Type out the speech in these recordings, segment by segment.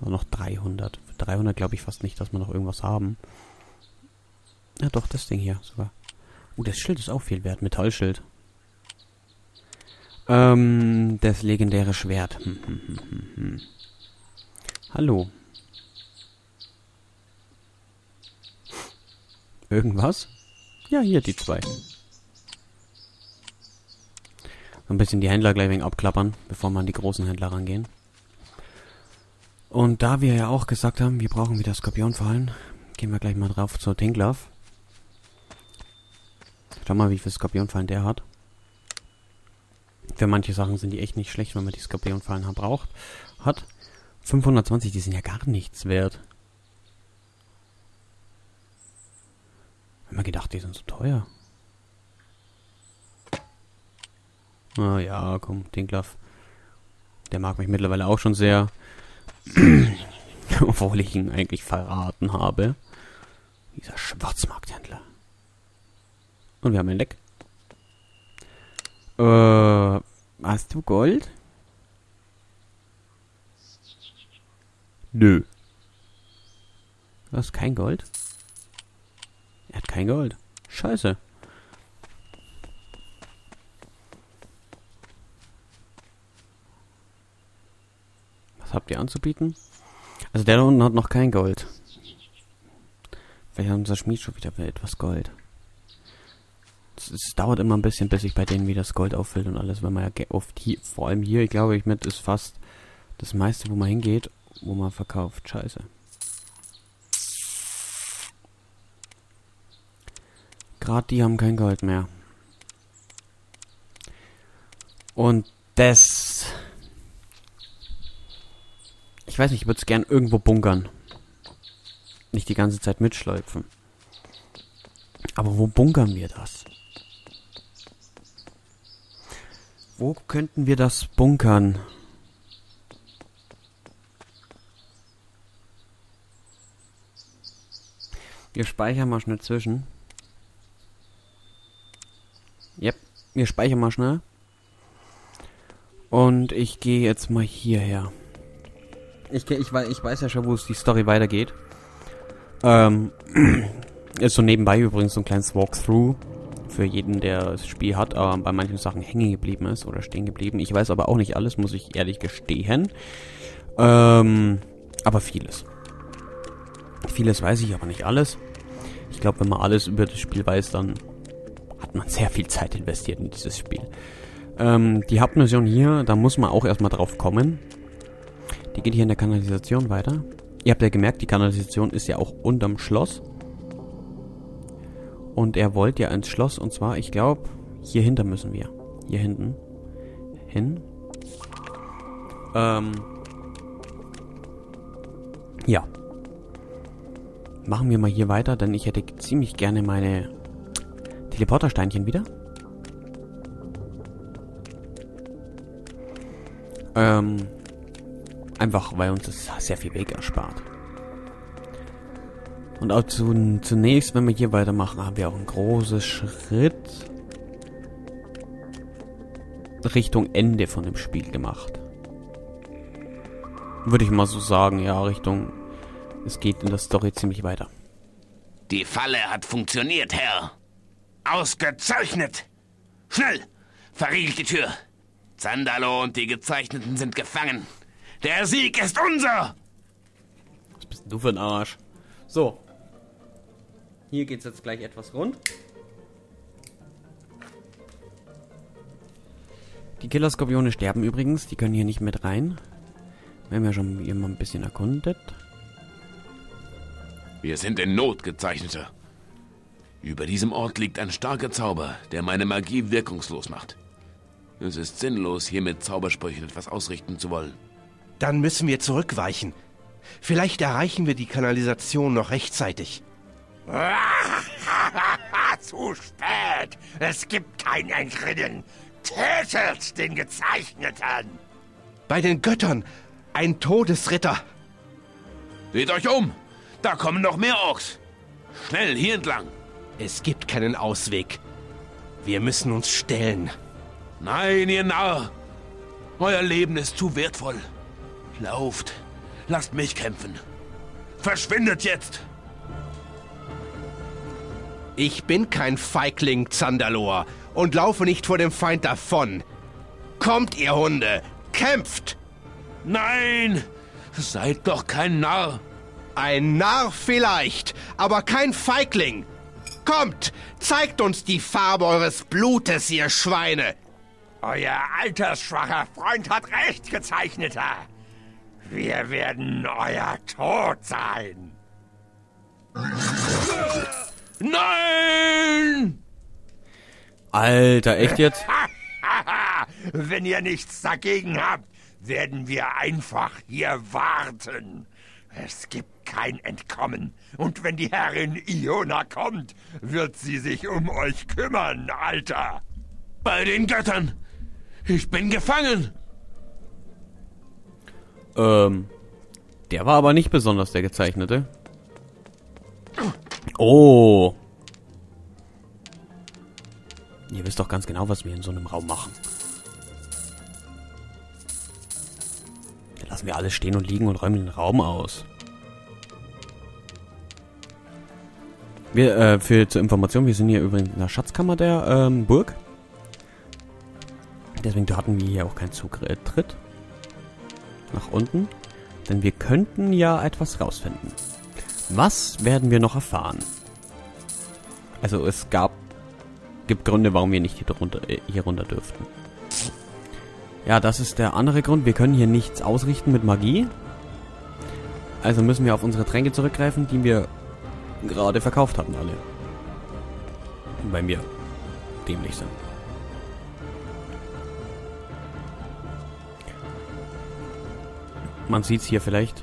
Nur noch 300. Für 300 glaube ich fast nicht, dass wir noch irgendwas haben. Ja doch, das Ding hier sogar. Das Schild ist auch viel wert. Metallschild. Das legendäre Schwert. Hallo. Irgendwas? Ja, hier die zwei. So ein bisschen die Händler gleich wegen abklappern, bevor wir an die großen Händler rangehen. Und da wir ja auch gesagt haben, wir brauchen wieder Skorpionfallen, gehen wir gleich mal drauf zur Tinklav. Schau mal, wie viele Skorpionfallen der hat. Für manche Sachen sind die echt nicht schlecht, wenn man die Skorpionfallen hat. 520, die sind ja gar nichts wert. Ich hab mir gedacht, die sind so teuer. Na ja, komm, Tinklav. Der mag mich mittlerweile auch schon sehr. Obwohl ich ihn eigentlich verraten habe. Dieser Schwarzmarkthändler. Und wir haben ein Leck. Hast du Gold? Nö. Du hast kein Gold? Er hat kein Gold. Scheiße. Was habt ihr anzubieten? Also der da unten hat noch kein Gold. Vielleicht hat unser Schmied schon wieder etwas Gold. Es dauert immer ein bisschen, bis sich bei denen wieder das Gold auffüllt und alles, wenn man ja oft hier, vor allem hier, ich glaube, ist fast das meiste, wo man hingeht, wo man verkauft. Scheiße. Gerade die haben kein Gold mehr. Und das... Ich weiß nicht, ich würde es gern irgendwo bunkern. Nicht die ganze Zeit mitschleifen. Aber wo bunkern wir das? Wo könnten wir das bunkern? Wir speichern mal schnell zwischen. Yep, wir speichern mal schnell. Und ich gehe jetzt mal hierher. Ich weiß ja schon, wo es die Story weitergeht. Ist so nebenbei übrigens so ein kleines Walkthrough. Für jeden, der das Spiel hat, aber bei manchen Sachen hängen geblieben ist oder stehen geblieben. Ich weiß aber auch nicht alles, muss ich ehrlich gestehen. Aber vieles. Vieles weiß ich, aber nicht alles. Ich glaube, wenn man alles über das Spiel weiß, dann hat man sehr viel Zeit investiert in dieses Spiel. Die Hauptmission hier, da muss man auch erstmal drauf kommen. Die geht hier in der Kanalisation weiter. Ihr habt ja gemerkt, die Kanalisation ist ja auch unterm Schloss. Und er wollte ja ins Schloss, und zwar, ich glaube, hier hinter müssen wir. Hier hinten. Hin. Ja. Machen wir mal hier weiter, denn ich hätte ziemlich gerne meine Teleportersteinchen wieder. Einfach, weil uns das sehr viel Weg erspart. Und auch zunächst, wenn wir hier weitermachen, haben wir auch einen großen Schritt Richtung Ende von dem Spiel gemacht. Würde ich mal so sagen, ja, es geht in der Story ziemlich weiter. Die Falle hat funktioniert, Herr. Ausgezeichnet! Schnell! Verriegelt die Tür! Zandalo und die Gezeichneten sind gefangen. Der Sieg ist unser! Was bist denn du für ein Arsch? So. Hier geht's jetzt gleich etwas rund. Die Killerskorpione sterben übrigens. Die können hier nicht mit rein. Wir haben ja schon hier mal ein bisschen erkundet. Wir sind in Not, Gezeichneter. Über diesem Ort liegt ein starker Zauber, der meine Magie wirkungslos macht. Es ist sinnlos, hier mit Zaubersprüchen etwas ausrichten zu wollen. Dann müssen wir zurückweichen. Vielleicht erreichen wir die Kanalisation noch rechtzeitig. Zu spät! Es gibt kein Entrinnen! Tötet den Gezeichneten! Bei den Göttern! Ein Todesritter! Seht euch um! Da kommen noch mehr Orks! Schnell, hier entlang! Es gibt keinen Ausweg. Wir müssen uns stellen. Nein, ihr Narr! Euer Leben ist zu wertvoll. Lauft! Lasst mich kämpfen. Verschwindet jetzt! Ich bin kein Feigling, Zandalor, und laufe nicht vor dem Feind davon. Kommt, ihr Hunde, kämpft! Nein! Seid doch kein Narr! Ein Narr vielleicht, aber kein Feigling. Kommt, zeigt uns die Farbe eures Blutes, ihr Schweine. Euer altersschwacher Freund hat recht, Gezeichneter. Wir werden euer Tod sein. Nein! Alter, echt jetzt? Wenn ihr nichts dagegen habt, werden wir einfach hier warten. Es gibt kein Entkommen. Und wenn die Herrin Iona kommt, wird sie sich um euch kümmern, Alter. Bei den Göttern! Ich bin gefangen! Der war aber nicht besonders der Gezeichnete. Oh. Ihr wisst doch ganz genau, was wir in so einem Raum machen. Dann lassen wir alles stehen und liegen und räumen den Raum aus. Wir, zur Information, wir sind hier übrigens in der Schatzkammer der Burg. Deswegen hatten wir hier auch keinen Zutritt nach unten. Denn wir könnten ja etwas rausfinden. Was werden wir noch erfahren? Also es gibt Gründe, warum wir nicht hier runter dürften. Ja, das ist der andere Grund. Wir können hier nichts ausrichten mit Magie. Also müssen wir auf unsere Tränke zurückgreifen, die wir gerade verkauft hatten alle. Weil wir dämlich sind. Man sieht es hier vielleicht.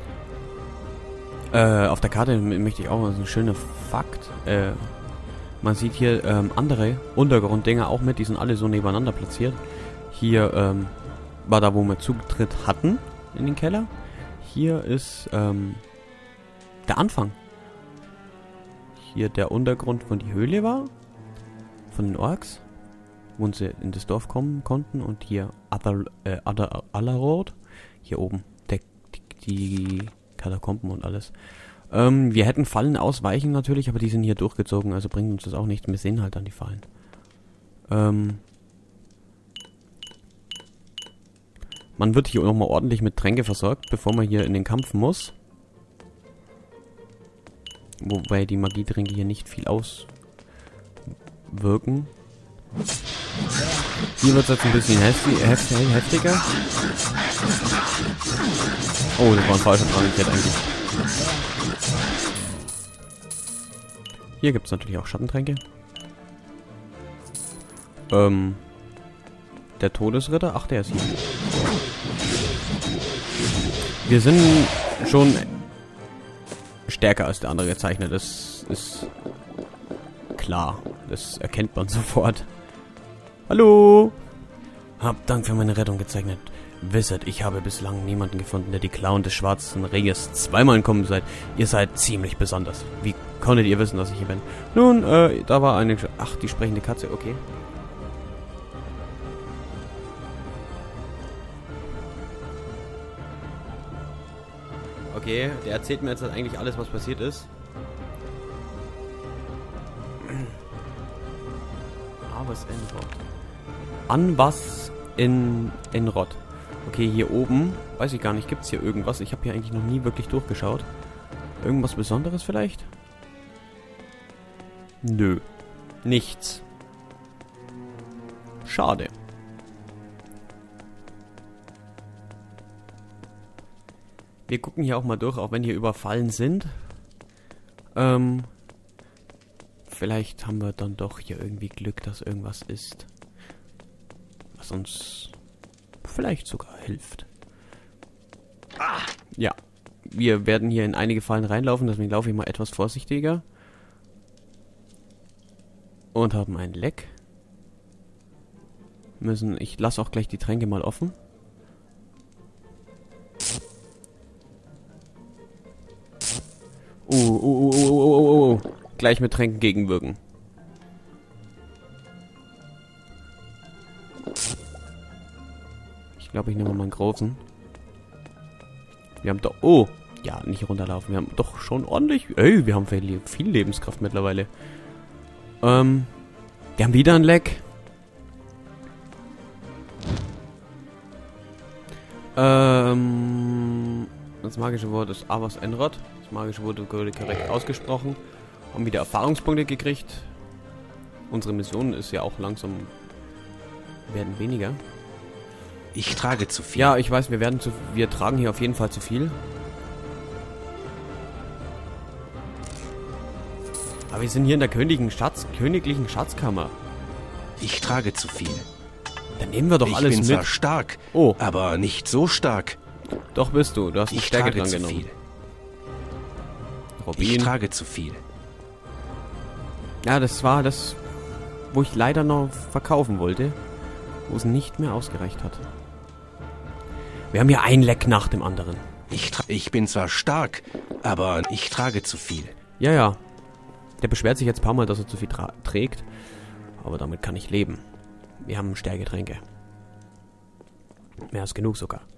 Auf der Karte möchte ich auch mal so ein schöner Fakt. Man sieht hier andere Untergrunddinger auch mit. Die sind alle so nebeneinander platziert. Hier war da, wo wir Zutritt hatten in den Keller. Hier ist der Anfang. Hier der Untergrund, wo die Höhle war. Von den Orks. Wo sie in das Dorf kommen konnten. Und hier Alarod. Hier oben. Die Katakomben und alles. Wir hätten Fallen ausweichen natürlich, aber die sind hier durchgezogen, also bringt uns das auch nichts. Wir sehen halt dann die Fallen. Man wird hier nochmal ordentlich mit Tränke versorgt, bevor man hier in den Kampf muss. Wobei die Magietränke hier nicht viel auswirken. Hier wird es jetzt ein bisschen heftiger. Oh, das war ein falscher Trank, ich hätte eigentlich. Hier gibt es natürlich auch Schattentränke. Der Todesritter, ach, der ist hier. Wir sind schon stärker als der andere gezeichnet, das ist klar. Das erkennt man sofort. Hallo! Hab Dank für meine Rettung gezeichnet. Wisset, ich habe bislang niemanden gefunden, der die Klauen des schwarzen Ringes zweimal entkommen seid. Ihr seid ziemlich besonders. Wie konntet ihr wissen, dass ich hier bin? Nun, da war eine... Ach, die sprechende Katze, okay. Okay, der erzählt mir jetzt eigentlich alles, was passiert ist. Was in Rott? An was in Rott? Okay, hier oben, weiß ich gar nicht, gibt es hier irgendwas? Ich habe hier eigentlich noch nie wirklich durchgeschaut. Irgendwas Besonderes vielleicht? Nö. Nichts. Schade. Wir gucken hier auch mal durch, auch wenn hier überfallen sind. Vielleicht haben wir dann doch hier irgendwie Glück, dass irgendwas ist, was uns vielleicht sogar hilft. Ja, wir werden hier in einige Fallen reinlaufen, deswegen laufe ich mal etwas vorsichtiger. Und haben ein Leck. Ich lasse auch gleich die Tränke mal offen. Oh. Gleich mit Tränken gegenwirken. Ich glaube, ich nehme mal einen großen. Wir haben doch... Oh! Ja, nicht runterlaufen. Wir haben doch schon ordentlich... Ey, wir haben viel Lebenskraft mittlerweile. Wir haben wieder ein Leck. Das magische Wort ist Avos Enrod. Das magische Wort wurde korrekt ausgesprochen. Haben wieder Erfahrungspunkte gekriegt. Unsere Mission ist ja auch langsam... werden weniger. Ich trage zu viel. Ja, ich weiß, wir tragen hier auf jeden Fall zu viel. Aber wir sind hier in der königlichen Schatzkammer. Ich trage zu viel. Dann nehmen wir doch Ich alles bin mit. zwar stark, Oh, aber nicht so stark. doch bist du. Du hast eine Ich Stärke trage dran zu genommen. viel. Ich Rubin. trage zu viel. Ja, das war das, wo ich leider noch verkaufen wollte. Wo es nicht mehr ausgereicht hat. Wir haben hier ein Leck nach dem anderen. Ich bin zwar stark, aber ich trage zu viel. Ja, ja. Der beschwert sich jetzt ein paar Mal, dass er zu viel trägt. Aber damit kann ich leben. Wir haben Stärketränke. Mehr als genug sogar.